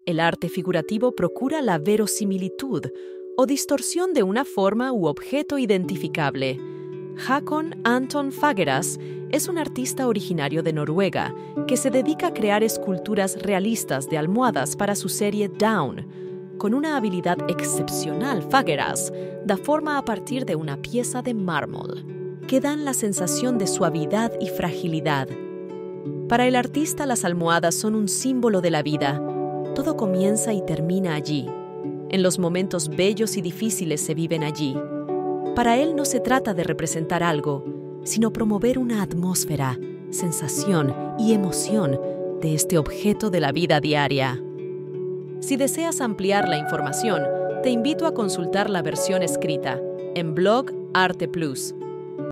El arte figurativo procura la verosimilitud o distorsión de una forma u objeto identificable. Håkon Anton Fagerås es un artista originario de Noruega que se dedica a crear esculturas realistas de almohadas para su serie Down. Con una habilidad excepcional, Fagerås da forma a partir de una pieza de mármol, que dan la sensación de suavidad y fragilidad. Para el artista, las almohadas son un símbolo de la vida. Todo comienza y termina allí. En los momentos bellos y difíciles se viven allí. Para él no se trata de representar algo, sino promover una atmósfera, sensación y emoción de este objeto de la vida diaria. Si deseas ampliar la información, te invito a consultar la versión escrita en blog Arte Plus.